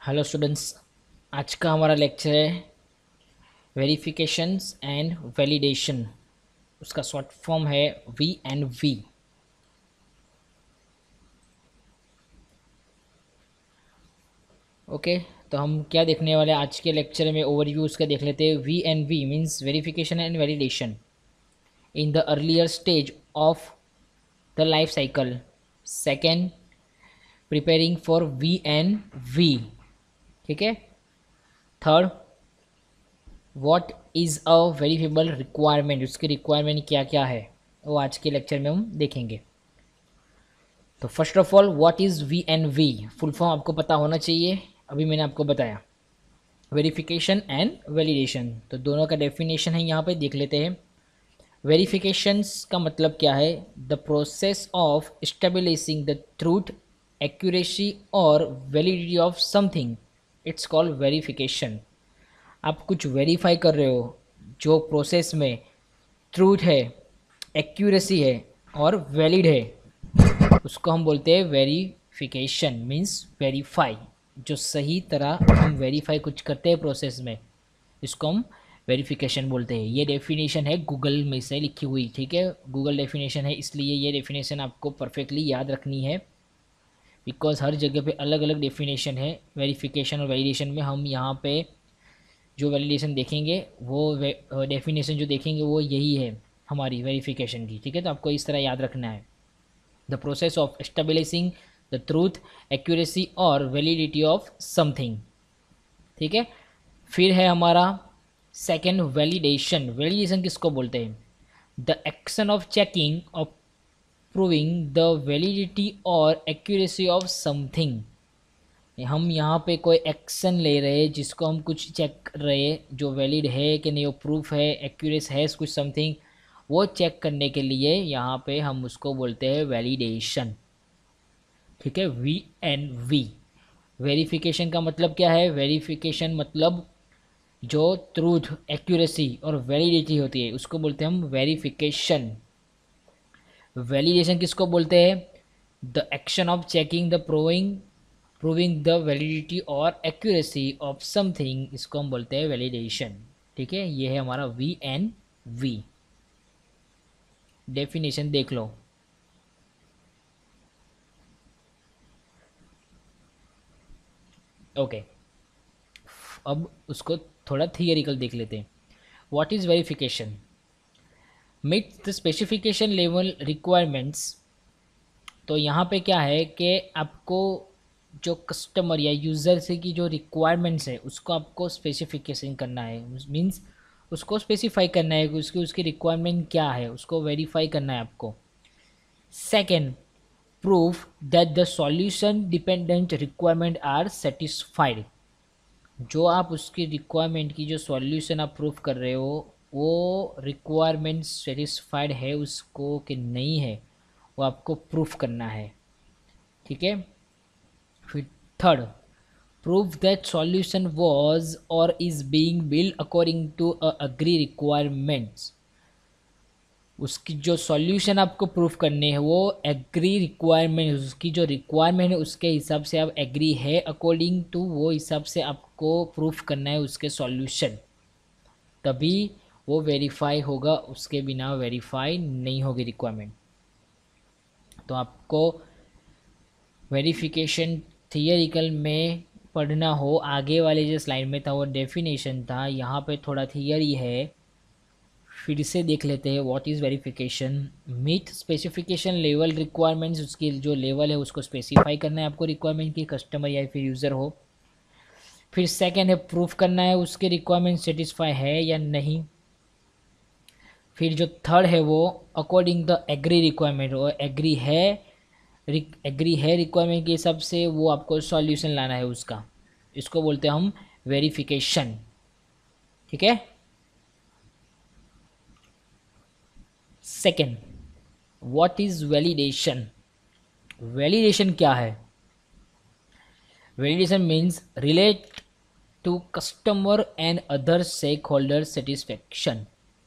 Hello students. आज का हमारा लेक्चर है वेरिफिकेशंस एंड वैलिडेशन। उसका शॉर्ट फॉर्म है वी। ओके, तो हम क्या देखने वाले हैं आज के लेक्चर में, ओवरव्यू उसका देख लेते हैं। V means verification and validation in the earlier stage of the life cycle. Second, preparing for V. ठीक है। Third, what is a verifiable requirement, उसकी रिक्वायरमेंट क्या क्या है वो आज के लेक्चर में हम देखेंगे। तो first of all, what is V full form आपको पता होना चाहिए। अभी मैंने आपको बताया वेरिफिकेशन एंड वैलिडेशन, तो दोनों का डेफिनेशन है, यहाँ पे देख लेते हैं। वेरिफिकेशंस का मतलब क्या है? The process of establishing the truth, accuracy और validity of something, it's called verification. आप कुछ वेरीफाई कर रहे हो, जो प्रोसेस में ट्रूथ है, एक्यूरेसी है और वैलिड है, उसको हम बोलते हैं वेरिफिकेशन। मीन्स वेरीफाई, जो सही तरह हम वेरीफाई कुछ करते हैं प्रोसेस में, इसको हम वेरिफिकेशन बोलते हैं। ये डेफिनेशन है गूगल में से लिखी हुई, ठीक है, गूगल डेफिनेशन है, इसलिए ये डेफिनेशन आपको परफेक्टली याद रखनी है, बिकॉज हर जगह पे अलग अलग डेफिनेशन है वेरिफिकेशन और वैलिडेशन में। हम यहाँ पे जो वैलिडेशन देखेंगे, वो डेफिनेशन जो देखेंगे वो यही है हमारी वेरिफिकेशन की, ठीक है। तो आपको इस तरह याद रखना है, the process of establishing the truth, accuracy और वैलिडिटी ऑफ समथिंग, ठीक है। फिर है हमारा सेकेंड, वैलिडेशन। वैलिडेशन किसको बोलते हैं? The action of checking, of proving the validity और एक्यूरेसी ऑफ समथिंग। हम यहाँ पे कोई एक्शन ले रहे हैं, जिसको हम कुछ चेक कर रहे हैं, जो वैलिड है कि नहीं, वो प्रूफ है, एक्यूरेस है कुछ समथिंग, वो चेक करने के लिए यहाँ पे हम उसको बोलते हैं वैलिडेशन, ठीक है। वी। वेरिफिकेशन का मतलब क्या है? वेरिफिकेशन मतलब जो ट्रूथ, एक्यूरेसी और वैलिडिटी होती है, उसको बोलते हैं हम वेरिफिकेशन। वैलिडेशन किसको बोलते हैं? The action of checking the proving the validity और एक्यूरेसी ऑफ समथिंग, इसको हम बोलते हैं वैलिडेशन, ठीक है। ये है हमारा वी। डेफिनेशन देख लो। ओके, अब उसको थोड़ा थियरिकल देख लेते हैं। What is verification? Meet the specification level requirements. तो यहाँ पे क्या है कि आपको जो कस्टमर या यूज़र से की जो रिक्वायरमेंट्स है, उसको आपको स्पेसिफिकेशन करना है। मीन्स उसको स्पेसिफाई करना है कि उसकी उसकी रिक्वायरमेंट क्या है, उसको वेरीफाई करना है आपको। Second, proof that the solution dependent requirement are satisfied. जो आप उसकी रिक्वायरमेंट की जो सॉल्यूशन आप प्रूफ कर रहे हो, वो रिक्वायरमेंट सेटिस्फाइड है उसको कि नहीं है, वो आपको प्रूफ करना है, ठीक है। फिर third, proof that solution was और is being build according to agree requirements. उसकी जो सॉल्यूशन आपको प्रूफ करने हैं, वो एग्री रिक्वायरमेंट, उसकी जो रिक्वायरमेंट है उसके हिसाब से आप एग्री है अकॉर्डिंग टू, वो हिसाब से आपको प्रूफ करना है उसके सॉल्यूशन, तभी वो वेरीफाई होगा, उसके बिना वेरीफाई नहीं होगी रिक्वायरमेंट। तो आपको वेरिफिकेशन थियरिकल में पढ़ना हो, आगे वाले जो स्लाइड में था वो डेफिनेशन था, यहाँ पे थोड़ा थियरी है। फिर से देख लेते हैं what is verification. Meet specification level requirements, उसकी जो लेवल है उसको स्पेसिफाई करना है आपको रिक्वायरमेंट की, कस्टमर या फिर यूज़र हो। फिर सेकेंड है प्रूफ करना है उसके रिक्वायरमेंट सेटिस्फाई है या नहीं। फिर जो थर्ड है वो अकॉर्डिंग द एग्री रिक्वायरमेंट, वो एग्री है रिक्वायरमेंट के हिसाब से, वो आपको सॉल्यूशन लाना है उसका, इसको बोलते हैं हम वेरिफिकेशन, ठीक है। Second, what is validation? Validation क्या है? Validation means relate to customer and other stakeholder satisfaction.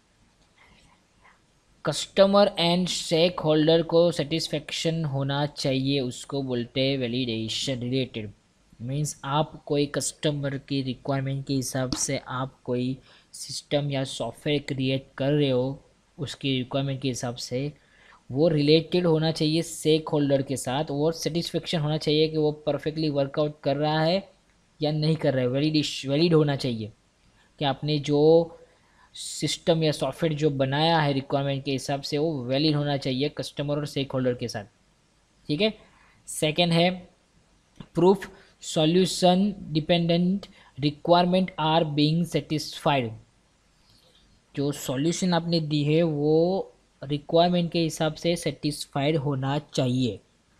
Customer and stakeholder को सेटिस्फेक्शन होना चाहिए, उसको बोलते हैं वैलिडेशन रिलेटेड। मीन्स आप कोई कस्टमर की रिक्वायरमेंट के हिसाब से आप कोई सिस्टम या सॉफ्टवेयर क्रिएट कर रहे हो, उसकी रिक्वायरमेंट के हिसाब से वो रिलेटेड होना चाहिए स्टेक होल्डर के साथ, और सेटिस्फेक्शन होना चाहिए कि वो परफेक्टली वर्कआउट कर रहा है या नहीं कर रहा है, वैलिड होना चाहिए कि आपने जो सिस्टम या सॉफ्टवेयर जो बनाया है रिक्वायरमेंट के हिसाब से वो वैलिड होना चाहिए कस्टमर और स्टेक होल्डर के साथ। ठीक है। सेकेंड है proof solution dependent requirement are being satisfied. जो सॉल्यूशन आपने दी है वो रिक्वायरमेंट के हिसाब से सेटिस्फाइड होना चाहिए।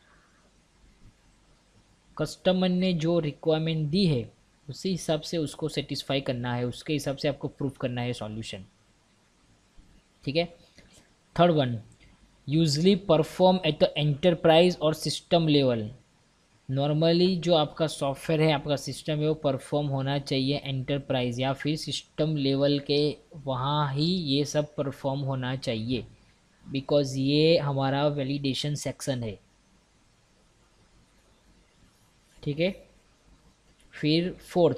कस्टमर ने जो रिक्वायरमेंट दी है उसी हिसाब से उसको सेटिस्फाई करना है, उसके हिसाब से आपको प्रूफ करना है सॉल्यूशन। ठीक है। Third one, usually perform at the enterprise और सिस्टम लेवल। नॉर्मली जो आपका सॉफ्टवेयर है, आपका सिस्टम है, वो परफॉर्म होना चाहिए एंटरप्राइज या फिर सिस्टम लेवल के, वहाँ ही ये सब परफॉर्म होना चाहिए, बिकॉज ये हमारा वैलिडेशन सेक्शन है। ठीक है। फिर fourth,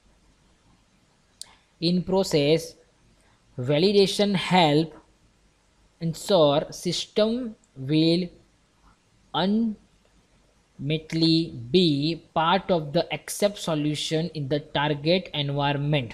in process validation help ensure system will ultimately be part of the accept solution in the target environment।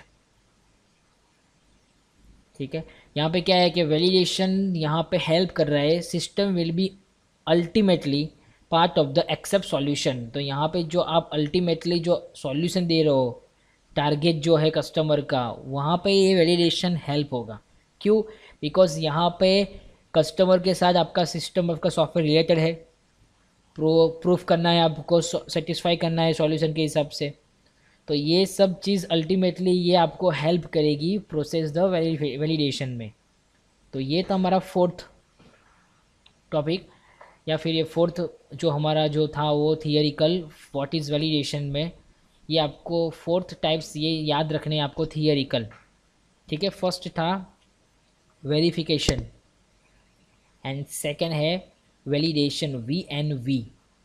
ठीक है। यहाँ पे क्या है कि वैलिडेशन यहाँ पे हेल्प कर रहा है, system will be ultimately part of the accept solution. तो यहाँ पे जो आप अल्टीमेटली जो सॉल्यूशन दे रहे हो, टारगेट जो है कस्टमर का, वहाँ पे ये वैलिडेशन हेल्प होगा। क्यों? बिकॉज यहाँ पे कस्टमर के साथ आपका सिस्टम, आपका सॉफ्टवेयर रिलेटेड है, प्रूफ करना है आपको, सेटिस्फाई करना है सॉल्यूशन के हिसाब से। तो ये सब चीज़ अल्टीमेटली ये आपको हेल्प करेगी प्रोसेस द वैलिडेशन में। तो ये था हमारा फोर्थ टॉपिक, या फिर ये फोर्थ जो हमारा जो था वो थियरिकल व्हाट इज़ वैलिडेशन में। ये आपको फोर्थ टाइप्स ये याद रखने हैं आपको थियरिकल। ठीक है। फर्स्ट था वेरिफिकेशन एंड सेकेंड है वैलिडेशन, VNV।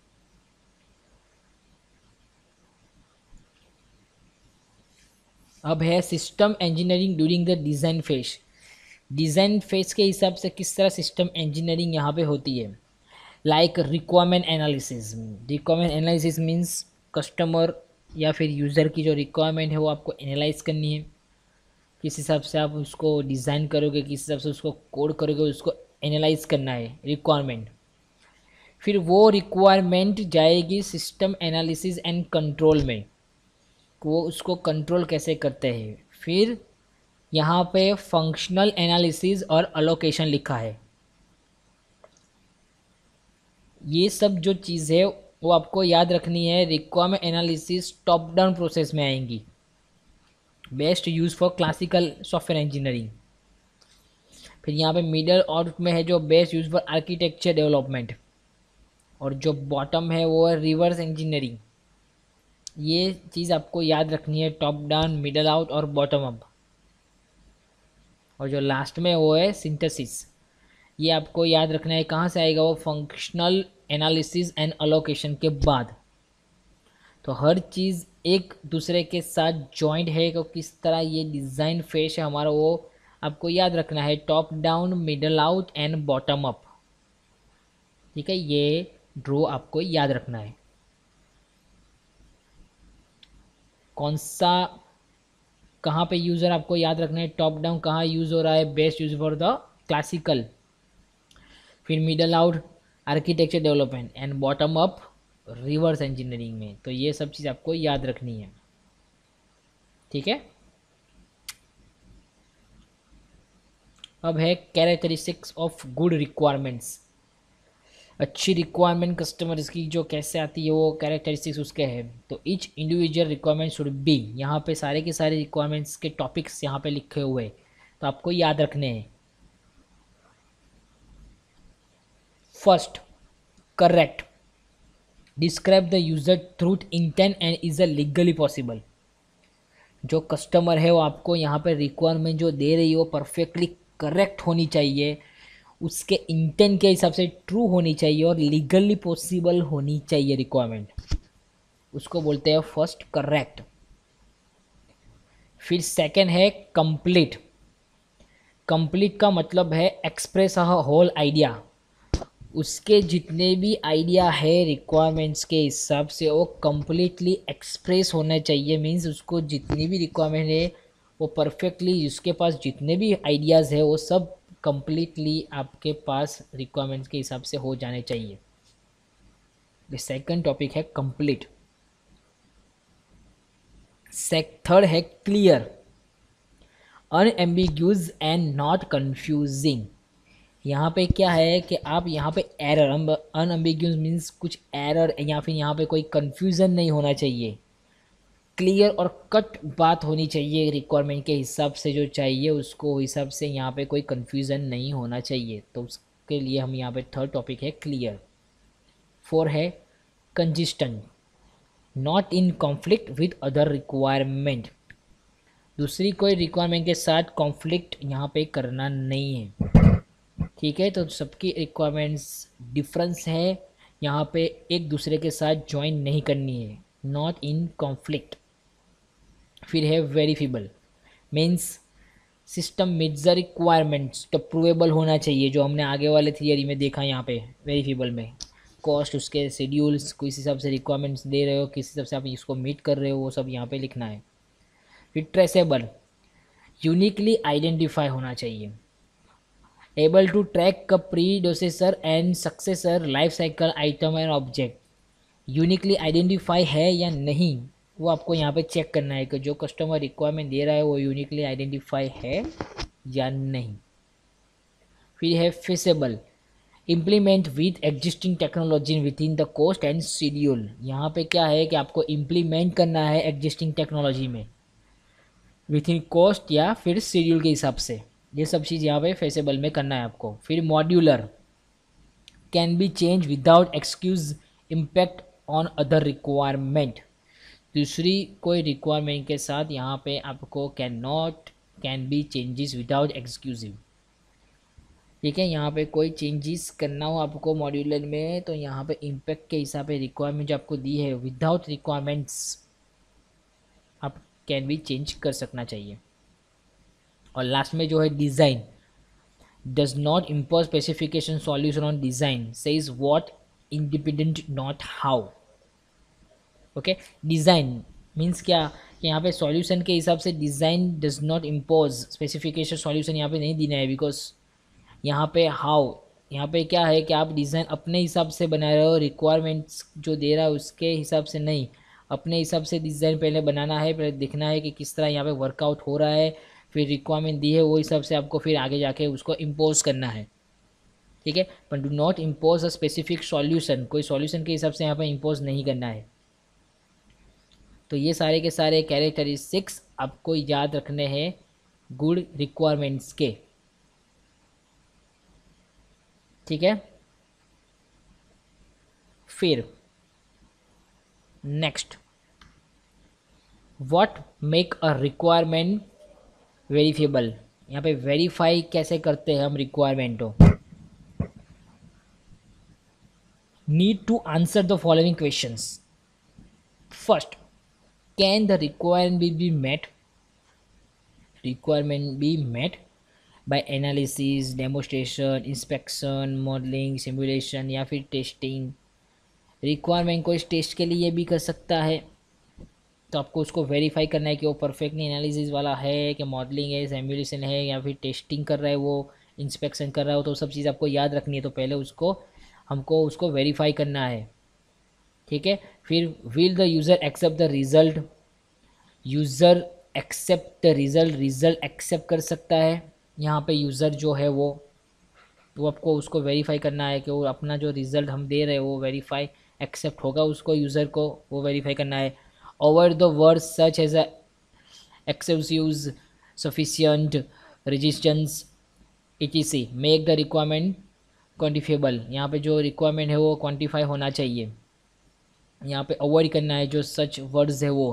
अब है system engineering during the design phase. Design phase के हिसाब से किस तरह सिस्टम इंजीनियरिंग यहाँ पे होती है। Like requirement analysis. Requirement analysis means customer या फिर यूज़र की जो रिक्वायरमेंट है वो आपको एनालाइज करनी है, किस हिसाब से आप उसको डिज़ाइन करोगे, किस हिसाब से उसको कोड करोगे, उसको एनालाइज करना है रिक्वायरमेंट। फिर वो रिक्वायरमेंट जाएगी सिस्टम एनालिसिस एंड कंट्रोल में, वो उसको कंट्रोल कैसे करते हैं। फिर यहाँ पे फंक्शनल एनालिसिस और अलोकेशन लिखा है। ये सब जो चीज़ है वो आपको याद रखनी है। Requirement analysis top down process में आएंगी, best use for classical software engineering. फिर यहाँ पे मिडल और में है जो best use for architecture development, और जो बॉटम है वो है रिवर्स इंजीनियरिंग। ये चीज़ आपको याद रखनी है, टॉप डाउन, मिडल आउट और बॉटम अप। और जो लास्ट में वो है सिंथेसिस। ये आपको याद रखना है, कहाँ से आएगा वो, फंक्शनल एनालिसिस एंड अलोकेशन के बाद। तो हर चीज़ एक दूसरे के साथ जॉइंट है, तो किस तरह ये डिज़ाइन फेज है हमारा वो आपको याद रखना है, top down, middle out and bottom up. ठीक है। ये ड्रो आपको याद रखना है। कौन सा कहाँ पे यूज़र आपको याद रखना है, टॉप डाउन कहाँ यूज़ हो रहा है, best use for the classical. फिर middle out architecture development and bottom up reverse engineering में। तो ये सब चीज़ आपको याद रखनी है। ठीक है। अब है कैरेक्टरिस्टिक्स ऑफ गुड रिक्वायरमेंट्स। अच्छी रिक्वायरमेंट कस्टमर्स की जो कैसे आती है वो कैरेक्टरिस्टिक्स उसके हैं। तो each individual requirement should be, यहाँ पे सारे के सारे रिक्वायरमेंट्स के टॉपिक्स यहाँ पे लिखे हुए हैं, तो आपको याद रखने हैं। First, correct, describe the user truth intent and is a legally possible. जो कस्टमर है वो आपको यहाँ पे रिक्वायरमेंट जो दे रही है वो परफेक्टली करेक्ट होनी चाहिए, उसके इंटेंट के हिसाब से ट्रू होनी चाहिए और लीगली पॉसिबल होनी चाहिए रिक्वायरमेंट। उसको बोलते हैं फर्स्ट करेक्ट। फिर सेकंड है कंप्लीट। कंप्लीट का मतलब है एक्सप्रेस अ होल आइडिया, उसके जितने भी आइडिया है रिक्वायरमेंट्स के हिसाब से वो कम्प्लीटली एक्सप्रेस होना चाहिए। मीन्स उसको जितनी भी रिक्वायरमेंट है वो परफेक्टली, उसके पास जितने भी आइडियाज़ है वो सब कम्प्लीटली आपके पास रिक्वायरमेंट्स के हिसाब से हो जाने चाहिए। सेकंड टॉपिक है कंप्लीट। थर्ड है clear, unambiguous and not confusing. यहाँ पे क्या है कि आप यहाँ पे एरर, अनएम्बिग्यूज मीन्स कुछ एरर या फिर यहाँ पे कोई कंफ्यूजन नहीं होना चाहिए। क्लियर और कट बात होनी चाहिए, रिक्वायरमेंट के हिसाब से जो चाहिए उसको हिसाब से, यहाँ पे कोई कंफ्यूजन नहीं होना चाहिए। तो उसके लिए हम यहाँ पे थर्ड टॉपिक है क्लियर। फोर है consistent, not in conflict with other requirement. दूसरी कोई रिक्वायरमेंट के साथ कॉन्फ्लिक्ट यहाँ पे करना नहीं है। ठीक है, तो सबकी रिक्वायरमेंट्स डिफरेंस है, यहाँ पे एक दूसरे के साथ ज्वाइन नहीं करनी है, नॉट इन कॉन्फ्लिक्ट। फिर है verifiable, means system meets the requirements, तो प्रूवेबल होना चाहिए, जो हमने आगे वाले थियरी में देखा। यहाँ पे वेरीफिबल में कॉस्ट, उसके शेड्यूल्स, किस हिसाब से रिक्वायरमेंट्स दे रहे हो, किस हिसाब से आप इसको मीट कर रहे हो, वो सब यहाँ पे लिखना है। फिर ट्रेसेबल, यूनिकली आइडेंटिफाई होना चाहिए। Able to track the predecessor and successor life cycle item and object, uniquely identify है या नहीं वो आपको यहाँ पे चेक करना है कि जो कस्टमर रिक्वायरमेंट दे रहा है वो यूनिकली आइडेंटिफाई है या नहीं। फिर है feasible, implement with existing technology within the cost and schedule. यहाँ पे क्या है कि आपको इम्प्लीमेंट करना है एग्जिस्टिंग टेक्नोलॉजी में विद इन कॉस्ट या फिर शेड्यूल के हिसाब से, ये सब चीज़ यहाँ पे फेसेबल में करना है आपको। फिर modular, can be change without excuse impact on other requirement. दूसरी कोई रिक्वायरमेंट के साथ यहाँ पे आपको can be changes without excessive. ठीक है, यहाँ पे कोई चेंजेस करना हो आपको मॉड्यूलर में तो यहाँ पे इम्पैक्ट के हिसाब से रिक्वायरमेंट जो आपको दी है विदाउट रिक्वायरमेंट्स आप कैन बी चेंज कर सकना चाहिए। और लास्ट में जो है design, does not impose specification solution on design, says what independent not how. Okay, design means क्या कि यहाँ पे सॉल्यूशन के हिसाब से design does not impose specification solution यहाँ पे नहीं देना है, बिकॉज यहाँ पे हाउ, यहाँ पे क्या है कि आप डिज़ाइन अपने हिसाब से बना रहे हो, रिक्वायरमेंट्स जो दे रहा है उसके हिसाब से नहीं, अपने हिसाब से डिज़ाइन पहले बनाना है, पहले देखना है कि किस तरह यहाँ पे वर्कआउट हो रहा है, फिर रिक्वायरमेंट दी है वो हिसाब से आपको फिर आगे जाके उसको इम्पोज करना है। ठीक है, पर do not impose a specific solution, कोई सॉल्यूशन के हिसाब से यहाँ पे इम्पोज नहीं करना है। तो ये सारे के सारे कैरेक्टरिस्टिक्स आपको याद रखने हैं गुड रिक्वायरमेंट्स के। ठीक है, फिर next, what make a requirement verifiable. यहाँ पे वेरीफाई कैसे करते हैं हम रिक्वायरमेंट को। Need to answer the following questions. First, can the requirement be met, requirement be met by analysis, demonstration, inspection, modelling, simulation या फिर टेस्टिंग। रिक्वायरमेंट को इस टेस्ट के लिए भी कर सकता है, तो आपको उसको वेरीफाई करना है कि वो परफेक्टली एनालिसिस वाला है, कि मॉडलिंग है, सिमुलेशन है या फिर टेस्टिंग कर रहा है, वो इंस्पेक्शन कर रहा हो, तो सब चीज़ आपको याद रखनी है। तो पहले हमको उसको वेरीफाई करना है। ठीक है, फिर will the user accept the result, user accept the result accept कर सकता है। यहाँ पे यूज़र जो है वो आपको उसको वेरीफाई करना है कि वो अपना जो रिज़ल्ट हम दे रहे हैं वो वेरीफाई एक्सेप्ट होगा, उसको यूज़र को वो वेरीफाई करना है। Over the words such as excessives, sufficient, resistance etc make the requirement quantifiable. यहाँ पे जो रिक्वायरमेंट है वो क्वान्टिफाई होना चाहिए, यहाँ पे अवॉइड करना है जो सच वर्ड्स है वो।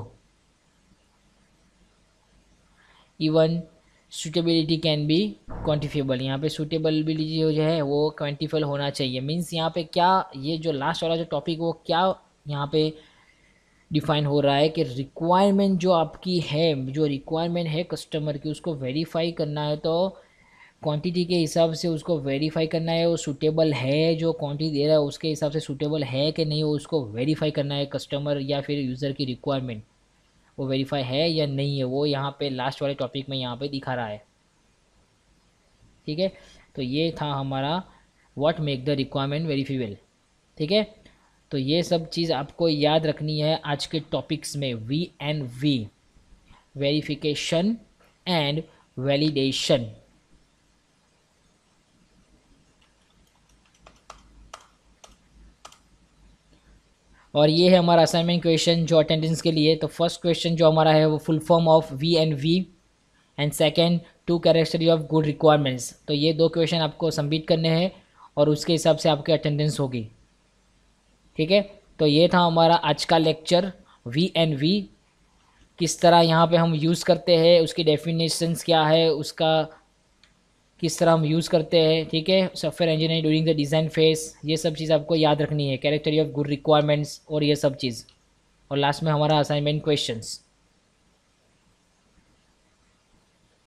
Even suitability can be quantifiable, यहाँ पे सूटेबिलिटी जो है वो क्वान्टिफाई होना चाहिए। मीन्स यहाँ पे क्या, ये जो लास्ट वाला जो टॉपिक वो क्या यहाँ पे डिफाइन हो रहा है कि रिक्वायरमेंट जो आपकी है, जो रिक्वायरमेंट है कस्टमर की, उसको वेरीफाई करना है तो क्वांटिटी के हिसाब से उसको वेरीफाई करना है, वो सूटेबल है, जो क्वांटिटी दे रहा है उसके हिसाब से सूटेबल है कि नहीं, वो उसको वेरीफाई करना है कस्टमर या फिर यूज़र की रिक्वायरमेंट वो वेरीफाई है या नहीं है, वो यहाँ पे लास्ट वाले टॉपिक में यहाँ पे दिखा रहा है। ठीक है, तो ये था हमारा what make the requirement verifiable. ठीक है, तो ये सब चीज़ आपको याद रखनी है आज के टॉपिक्स में, V वेरिफिकेशन एंड वैलिडेशन। और ये है हमारा असाइनमेंट क्वेश्चन जो अटेंडेंस के लिए। तो फर्स्ट क्वेश्चन जो हमारा है वो full form of V and second two characteristic of good requirements. तो ये दो क्वेश्चन आपको सबमिट करने हैं और उसके हिसाब से आपकी अटेंडेंस होगी। ठीक है, तो ये था हमारा आज का लेक्चर V किस तरह यहाँ पे हम यूज़ करते हैं, उसकी डेफिनेशंस क्या है, उसका किस तरह हम यूज़ करते हैं। ठीक है, software engineering during the design phase, ये सब चीज़ आपको याद रखनी है, कैरेक्टरी ऑफ गुड रिक्वायरमेंट्स और ये सब चीज़। और लास्ट में हमारा असाइनमेंट क्वेश्चंस।